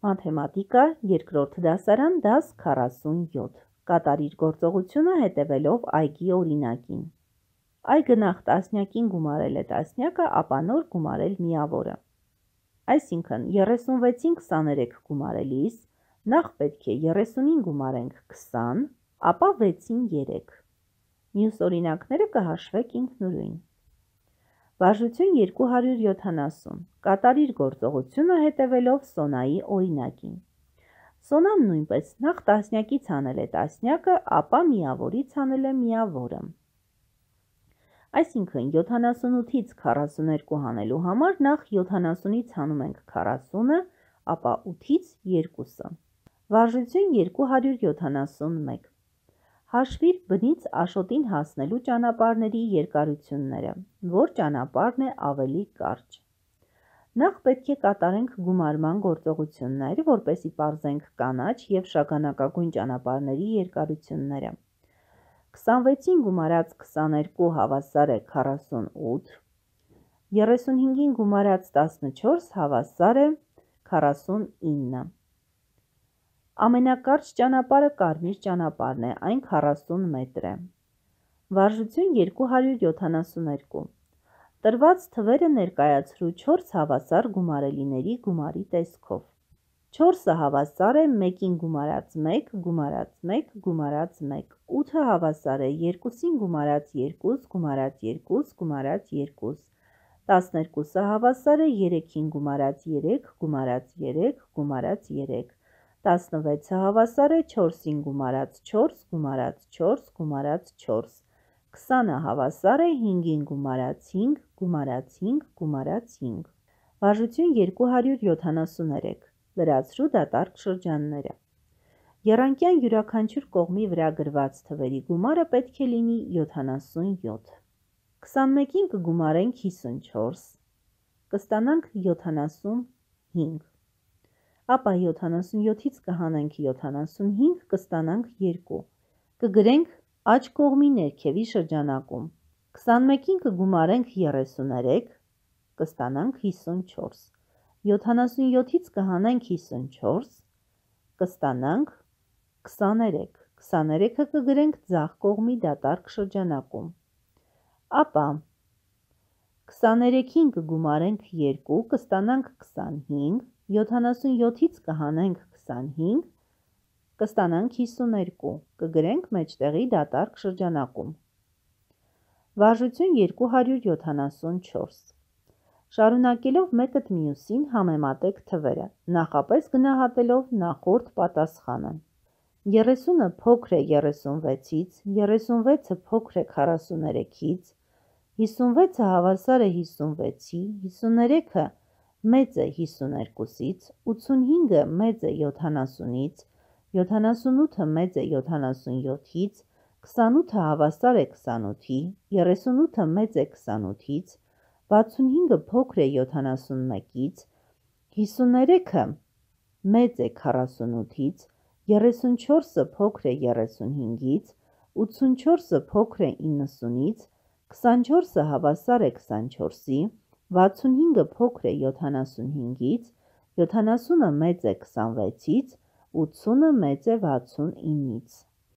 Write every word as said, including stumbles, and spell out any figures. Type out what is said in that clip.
Մաթեմատիկա, երկրորդ դասարան, դաս քառասունյոթ, կատարիր գործողությունը հետևելով այգի օրինակին։ Այգը նախ տասնյակին գումարել է տասնյակը, ապա նոր գումարել միավորը։ Այսինքն երեսունվեցին քսաներեք գումարելիս նախ պետք է երեսունին գումարենք քսան, ապա վեցին երեք։ Մյուս օրինակները կհաշվեք ինքնուրույն։ Վարժություն երկու հարյուր յոթանասուն, կատարիր գործողությունը հետևելով Սոնայի օրինակին։ Սոնան նույնպես նախ տասնյակից անել է տասնյակը, ապա միավորից անել է միավորը։ Այսինքն յոթանասունութից քառասուներկու հանելու համար նախ յոթանասունից հանում ենք քառասունը, ապա ութից երկուսը։ Վարժություն երկու հարյուր յոթանասունմեկ։ Հաշվիր բնից Աշոտին հասնելու ճանապարհների երկարությունները, որ ճանապարհն է ավելի կարճ։ Նախ պետք է կատարենք գումարման գործողություններ, որպեսզի պարզենք կանաչ և շագանակագույն ճանապարհների երկարությունները։ քսանվեցին գումարած քսաներկու հավասար է քառասունութ, երեսունհինգին գումարած տասնչորս հավասար է քառասունինը։ Ամենակարճ ճանապարհը կարմիր ճանապարհն է, այն քառասուն մետր է։ Վարժություն երկու հարյուր յոթանասուներկու։ Տրված թվերը ներկայացրու չորս հավասար գումարելիների գումարի տեսքով։ չորսը հավասար է մեկին գումարած մեկ, գումարած մեկ, գումարած մեկ, ութը հավասար է երկուսին գումարած երկուս, գումարած երկուս, գումարած երկուս, տասներկուսը հավասար է երեքին գումարած երեք, գումարած երեք, գումարած երեք, տասնվեցը հավասար է չորսին գումարած չորս, գումարած չորս, գումարած չորս, քսանը հավասար է հինգին գումարած հինգ, գումարած հինգ, գումարած հինգ։ Վարժություն երկու հարյուր յոթանասուներեք, լրացրու դատարկ շրջանները։ Եռանկյան յուրաքանչյուր կողմի վրա գրված թվերի գումարը պետք է լինի յոթանասունյոթ։ քսանմեկին կգումարենք հիսունչորս, կստանանք յոթանասունհինգ, ապա յոթանասունյոթից կհանենք յոթանասունհինգ, կստանանք երկու, կգրենք աջ կողմի ներքևի շրջանակում, քսանմեկին կգումարենք երեսուներեք, կստանանք հիսունչորս, յոթանասունյոթից կհանենք հիսունչորս, կստանանք քսաներեք, քսաներեքը կգրենք ձախ կողմի դատարկ շրջանակում, ապա քսաներեքին կգումարենք երկու, կստանանք քսանհինգ, յոթանասունյոթից կհանենք քսանհինգ, կստանանք հիսուներկու, կգրենք մեջտեղի դատարկ շրջանակում։ Վարժություն երկու հարյուր յոթանասունչորս։ Շարունակելով մեկըդ մյուսին համեմատեք թվերը, նախապես գնահատելով նախորդ պատասխանը։ երեսունը փոքր է երեսունվեցից, երեսունվեցը փոքր է քառասուներեքից, հիսունվեցը հավասար է հիսունվեցի, հիսուներեքը մեծ է հիսուներկուսից, ութսունհինգը մեծ է յոթանասունից, յոթանասունութը մեծ է յոթանասունյոթից, քսանութը հավասար է քսանութի, երեսունութը մեծ է քսանութից, վաթսունհինգը փոքր է յոթանասունմեկից, հիսուներեքը մեծ է քառասունութից, երեսունչորսը փոքր է երեսունհինգից, ութսունչորսը փոքր է իննսունից, քսանչորսը հավասար է քսանչորսի, վաթսունհինգը փոքր է յոթանասունհինգից, յոթանասունը մեծ է քսանվեցից, ութսունը մեծ է վաթսունինից։